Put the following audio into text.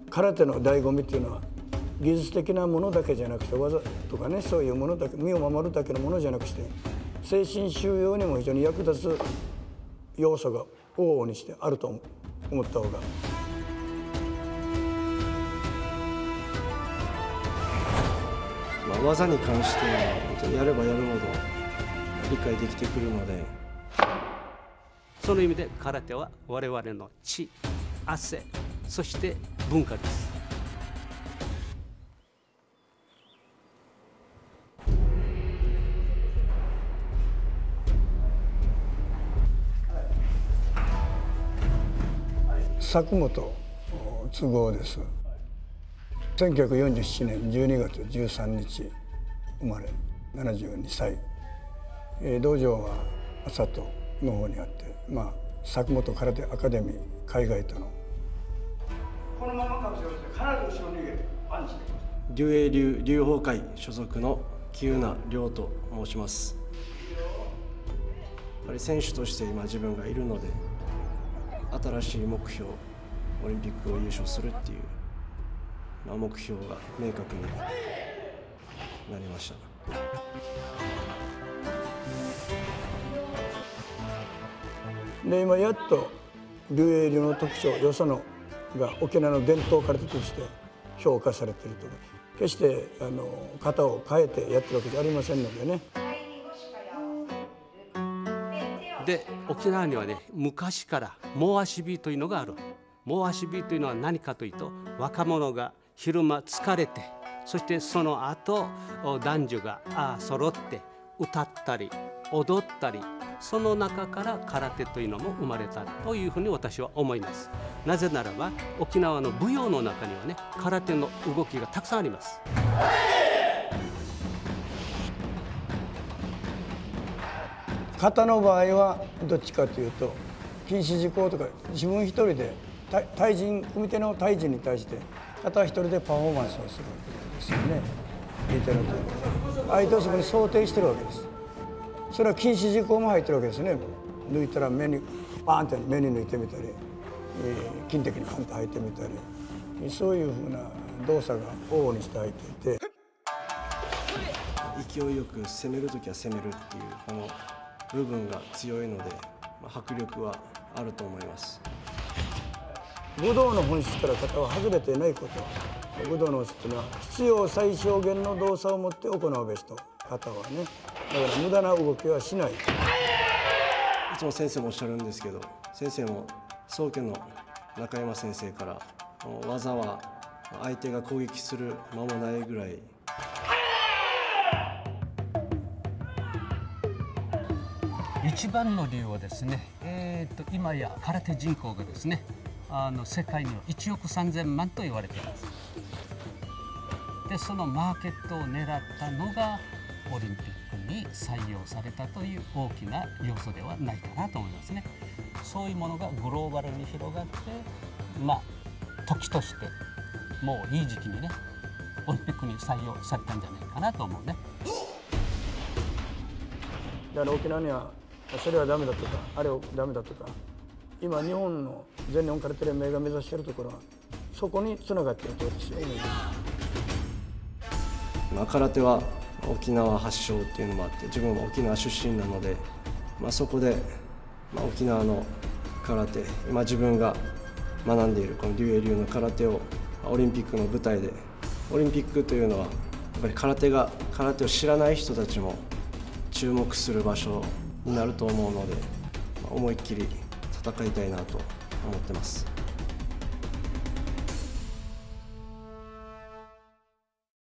空手の醍醐味っていうのは技術的なものだけじゃなくて技とかね、そういうものだけ、身を守るだけのものじゃなくして精神修養にも非常に役立つ要素が往々にしてあると思った方が。 技に関しては本当にやればやるほど理解できてくるので、 その意味で空手は我々の血、汗、そして文化です。 佐久本Tsuguoです。1947年12月13日生まれ、72歳。道場は朝との方にあって、佐久本空手アカデミー海外との。このままかもしれません。必ず後ろに逃げてパンチできます。 竜英流流法会所属の喜友名亮と申します。やっぱり選手として今自分がいるので、新しい目標、オリンピックを優勝するっていう、目標が明確になりました。 で今やっと竜英流の特徴、よそのが沖縄の伝統空手として評価されていると。決して型を変えてやってるわけじゃありませんのでね。 で沖縄にはね、昔から猛足火というのがある。猛足火というのは何かというと、若者が昼間疲れて、そしてその後男女が揃って歌ったり踊ったり、その中から空手というのも生まれたというふうに私は思います。なぜならば沖縄の舞踊の中にはね、空手の動きがたくさんあります。 型の場合はどっちかというと禁止事項とか、自分一人で対人、組手の対人に対して型一人でパフォーマンスをするわけですよね。見てると相手をそこに想定してるわけです。それは禁止事項も入ってるわけですね。抜いたら目にバーンって目に抜いてみたり、金的にパンと入ってみたり、そういうふうな動作が往々にして入っていて、 勢いよく攻めるときは攻めるっていうこの部分が強いので、迫力はあると思います。 武道の本質から型は外れていないこと。武道の本質というのは必要最小限の動作を持って行うべしと。型はね、だから無駄な動きはしない。いつも先生もおっしゃるんですけど、先生も宗家の中山先生から、技は相手が攻撃する間もないぐらい。 一番の理由はですね、今や空手人口がですね、世界には1億3000万と言われています。でそのマーケットを狙ったのがオリンピックに採用されたという大きな要素ではないかなと思いますね。そういうものがグローバルに広がって、時としてもういい時期にね、オリンピックに採用されたんじゃないかなと思うね。 だから沖縄にはそれはダメだとか、あれはダメだとか、今日本の全日本空手連盟が目指しているところはそこにつながっていると私は思います。 空手は沖縄発祥っていうのもあって、自分も沖縄出身なので、そこで、沖縄の空手、今自分が学んでいるこの竜英流の空手をオリンピックの舞台で、オリンピックというのはやっぱり空手を知らない人たちも注目する場所になると思うので、思いっきり戦いたいなと思ってます。